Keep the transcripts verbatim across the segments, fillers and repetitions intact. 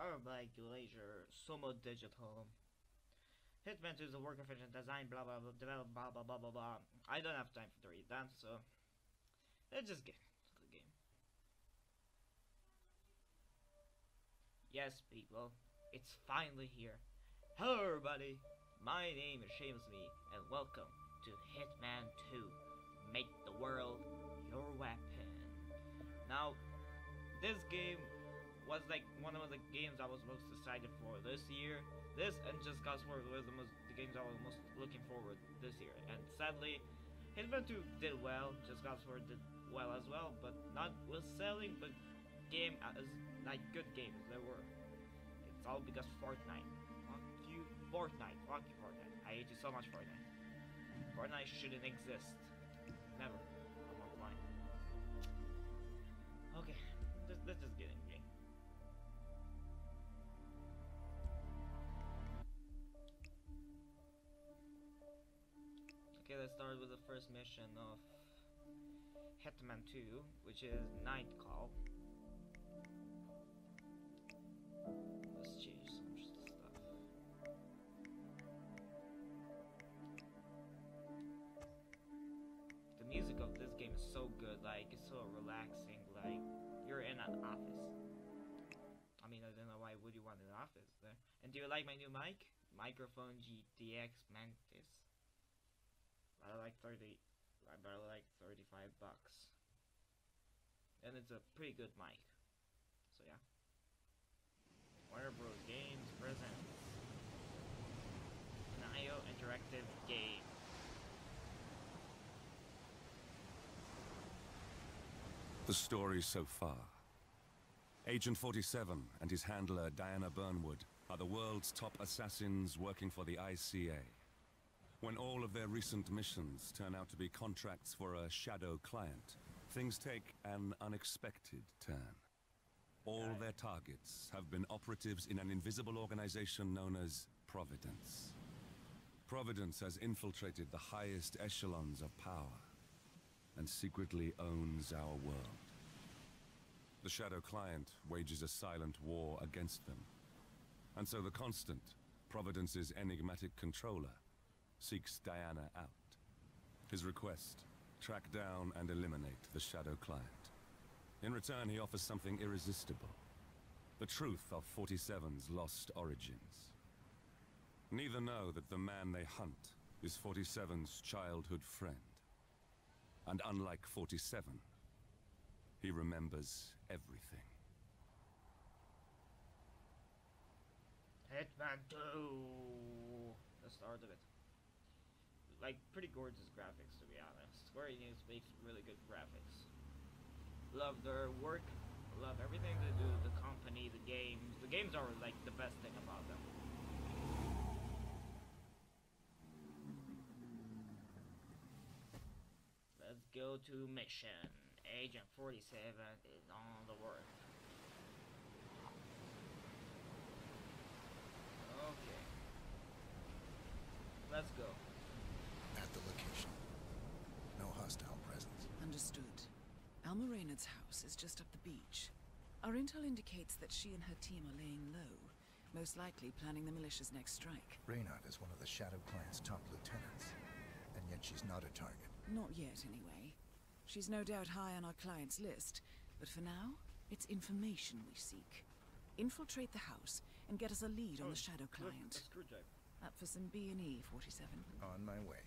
Powered by Glacier, Sumo Digital. Hitman two is a work of fiction, design, blah blah blah, develop, blah blah blah blah blah. I don't have time to read that, so let's just get to the game. Yes, people, it's finally here. Hello, everybody. My name is Seamus Me, and welcome to Hitman two. Make the world your weapon. Now, this game was like one of the games I was most excited for this year. This and Just Cause four was the, most, the games I was most looking forward this year. And sadly, Hitman two did well, Just Cause four did well as well, but not with selling, but game as like good games there were. It's all because Fortnite. Fuck you, Fortnite. Fuck you, Fortnite. I hate you so much, Fortnite. Fortnite shouldn't exist. Never. I'm not lying. Okay, let's, let's just get in the game. Okay, let's start with the first mission of Hitman two, which is Night Call. Let's change some stuff. The music of this game is so good, like, it's so relaxing, like, you're in an office. I mean, I don't know why would you want an office there. And do you like my new mic? Microphone G T X Mantis. I like thirty, I barely like thirty-five bucks. And it's a pretty good mic. So yeah. Warner Bros. Games presents an I O interactive game. The story so far. Agent forty-seven and his handler Diana Burnwood are the world's top assassins working for the I C A. When all of their recent missions turn out to be contracts for a shadow client, things take an unexpected turn. All their targets have been operatives in an invisible organization known as Providence. Providence has infiltrated the highest echelons of power and secretly owns our world. The shadow client wages a silent war against them. And so the Constant, Providence's enigmatic controller, seeks Diana out. His request, track down and eliminate the shadow client. In return, he offers something irresistible. The truth of forty-seven's lost origins. Neither know that the man they hunt is forty-seven's childhood friend. And unlike forty-seven, he remembers everything. Hitman two! The start of it. Like, pretty gorgeous graphics, to be honest. Square Enix makes really good graphics. Love their work, love everything they do, the company, the games. The games are like the best thing about them. Let's go to mission. Agent forty-seven is on the work. Okay. Let's go. At the location. No hostile presence. Understood. Alma Reynard's house is just up the beach. Our intel indicates that she and her team are laying low, most likely planning the militia's next strike. Reynard is one of the Shadow Client's top lieutenants, and yet she's not a target. Not yet, anyway. She's no doubt high on our client's list, but for now, it's information we seek. Infiltrate the house and get us a lead on Oh, the Shadow look, a Client. screwdriver. Up for some B and E, forty-seven. On my way.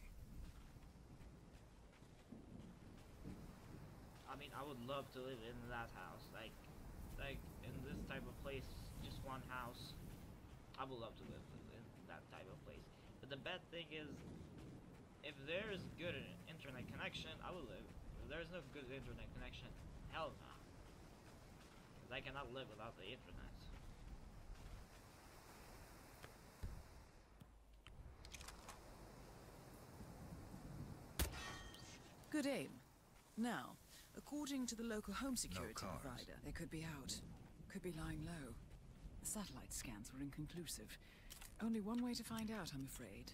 I mean, I would love to live in that house. Like, like in this type of place, just one house. I would love to live in that type of place. But the bad thing is, if there's good internet connection, I will live. If there's no good internet connection, hell no. Because I cannot live without the internet. Good aim. Now, according to the local home security cars. provider, they could be out. Could be lying low. The satellite scans were inconclusive. Only one way to find out, I'm afraid.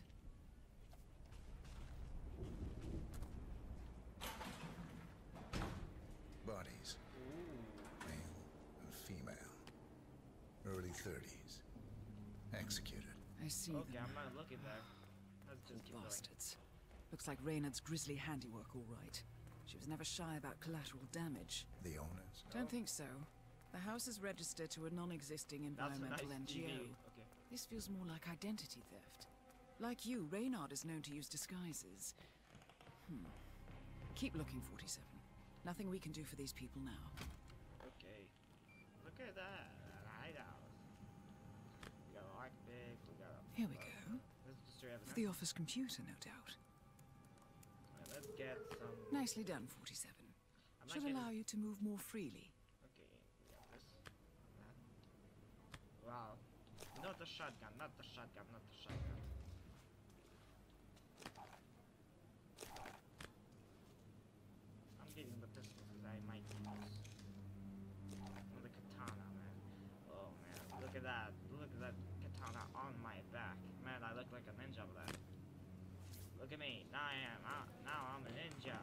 Bodies. Male and female. Early thirties. Executed. I see Okay, them. I'm not looking there. Let's just keep going. Bastards. Looks like Reynard's grisly handiwork, all right. She was never shy about collateral damage. The owners? Don't think so. The house is registered to a non-existing That's a environmental nice N G O. T V. Okay. This feels more like identity theft. Like you, Reynard is known to use disguises. Hmm. Keep looking, forty-seven. Nothing we can do for these people now. Okay. Look at that. That hideout. We got an arctic. We got a. Here we go. Let's just do everything. For the office computer, no doubt. Alright, let's get some. Nicely done, forty-seven. I'm not Should getting- allow you to move more freely. Okay, we got this. That. Wow. Not the shotgun, not the shotgun, not the shotgun. I'm getting the pistol because I might need this. Oh, the katana, man. Oh man, look at that. Look at that katana on my back. Man, I look like a ninja with that. Look at me. Now I am. Uh, now I'm a ninja.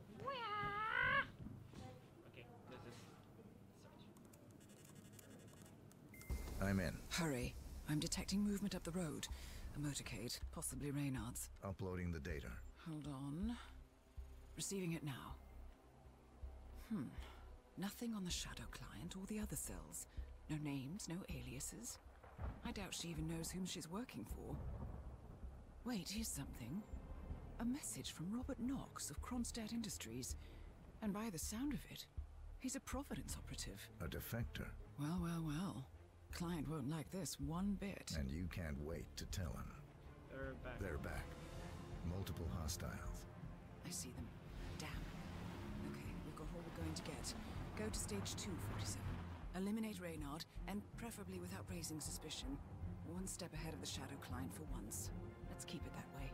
Okay, this is search. I'm in. Hurry. I'm detecting movement up the road. A motorcade, possibly Reynard's. Uploading the data. Hold on. Receiving it now. Hmm. Nothing on the Shadow client or the other cells. No names, no aliases. I doubt she even knows whom she's working for. Wait, here's something. A message from Robert Knox of Kronstadt Industries. And by the sound of it, he's a Providence operative. A defector. Well, well, well. Client won't like this one bit. And you can't wait to tell him. They're back. They're back. Multiple hostiles. I see them. Damn. Okay, we've got all we're going to get. Go to stage two, forty-seven. Eliminate Reynard, and preferably without raising suspicion. One step ahead of the Shadow client for once. Let's keep it that way.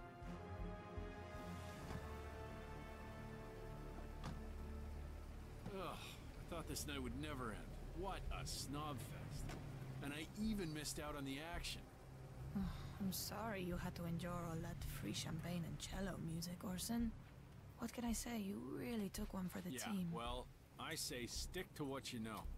Ugh, I thought this night would never end. What a snob fest. And I even missed out on the action. I'm sorry you had to endure all that free champagne and cello music, Orson. What can I say? You really took one for the yeah, team. well, I say stick to what you know.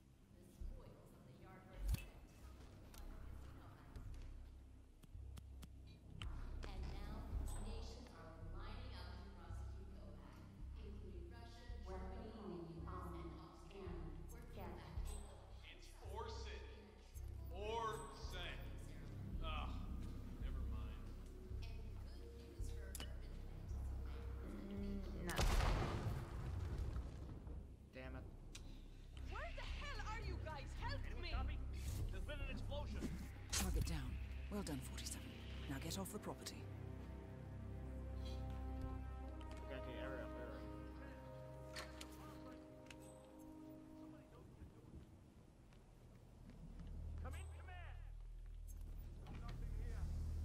It's Orson. Orson. Ugh, never mind. Mm, no. Damn it. Where the hell are you guys? Help me! There's been an explosion. Target down. Well done, forty-seven. Now get off the property. Okay, okay, hurry up, hurry up. Come in, command. Nothing here.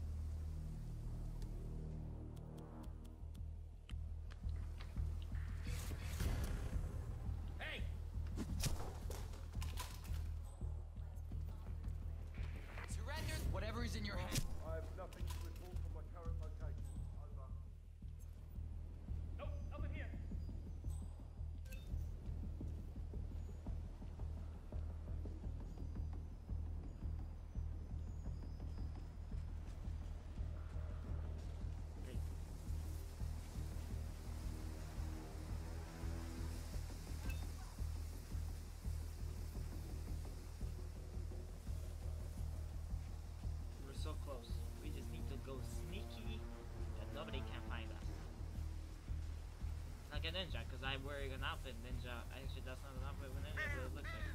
Hey! Surrender whatever is in your hand. I have nothing to report from my current location. Over. Nope, nothing here. Okay. We're so close. We just need to go sneaky that nobody can find us. Like a ninja, because I'm wearing an outfit ninja. Actually, that's not an outfit of a ninja, but it looks like it.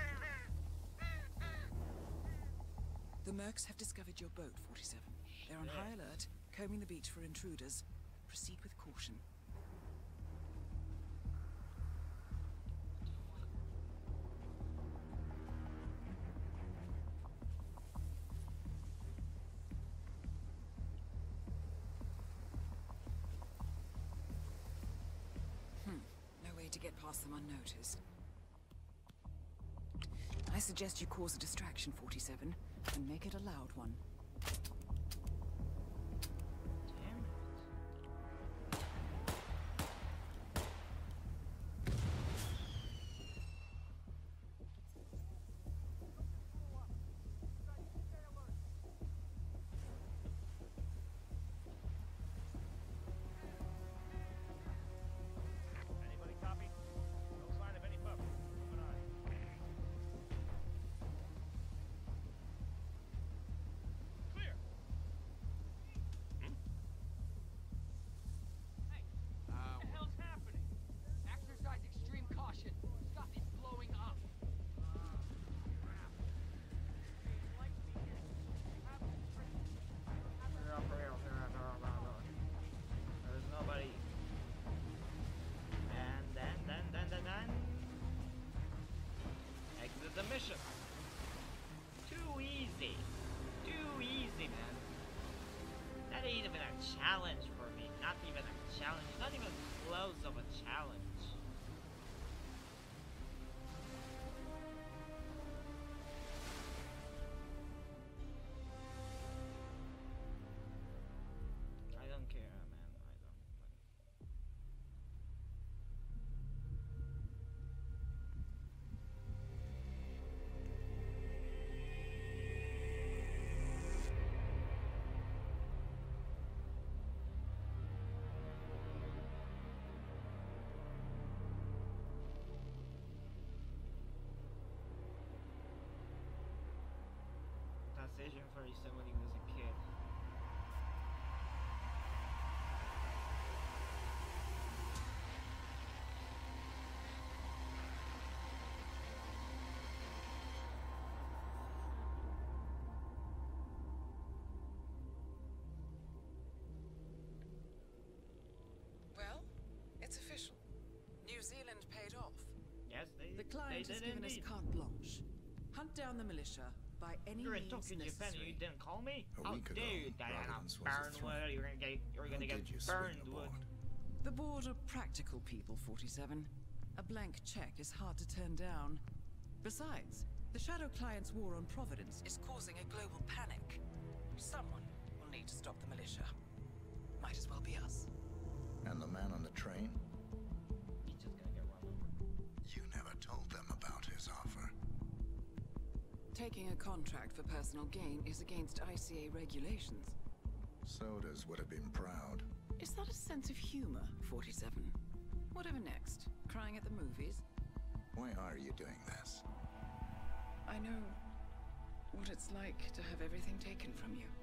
The Mercs have discovered your boat, forty-seven. They're on Shit. high alert, combing the beach for intruders. Proceed with caution. Hmm. No way to get past them unnoticed. I suggest you cause a distraction, forty-seven, and make it a loud one. Damn it. PlayStation forty-seven when he was a kid. Well, it's official. New Zealand paid off. Yes, they, The client they has did given indeed. us carte blanche. Hunt down the militia by any You're in means Tokyo, Japan, and you necessary. didn't call me? A How week ago, dare you, Diana Providence was a Burnwood? threat. You're gonna get, you're How gonna get did you swing burned aboard? wood. The board are practical people, forty-seven. A blank check is hard to turn down. Besides, the Shadow Client's war on Providence is causing a global panic. Someone will need to stop the militia. Might as well be us. And the man on the train? He's just gonna get run over. You never told them about his offer. Taking a contract for personal gain is against I C A regulations. Sodas would have been proud. Is that a sense of humor, forty-seven? Whatever next? Crying at the movies? Why are you doing this? I know what it's like to have everything taken from you.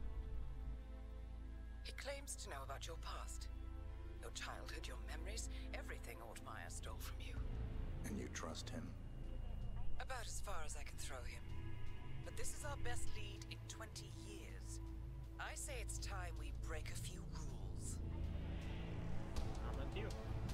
He claims to know about your past. Your childhood, your memories, everything Ortmeyer stole from you. And you trust him? About as far as I can throw him. But this is our best lead in twenty years. I say it's time we break a few rules. I'm with you.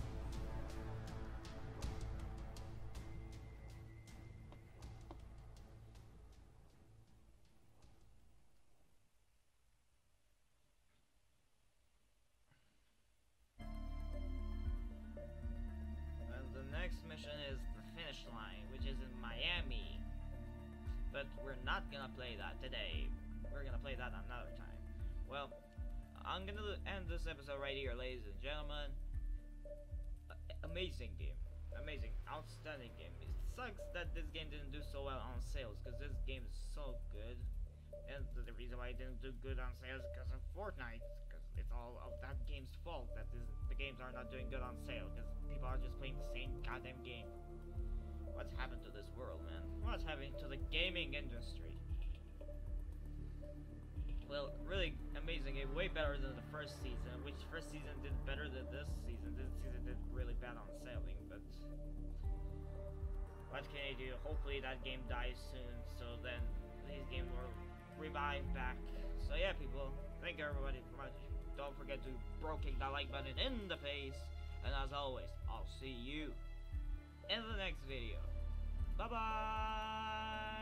And the next mission is the finish line, which is in Miami. But we're not gonna play that today. We're gonna play that another time. Well, I'm gonna end this episode right here, ladies and gentlemen. A- amazing game. Amazing. Outstanding game. It sucks that this game didn't do so well on sales, because this game is so good. And the, the reason why it didn't do good on sales is because of Fortnite. Because it's all of that game's fault that this, the games are not doing good on sale. Because people are just playing the same goddamn game. What's happened to this world, man? What's happening to the gaming industry? Well, really amazing game, way better than the first season, which first season did better than this season. This season did really bad on selling, but what can I do? Hopefully that game dies soon, so then these games will revive back. So yeah, people, thank you everybody for much. Don't forget to bro kick that like button in the face, and as always, I'll see you in the next video. Bye bye.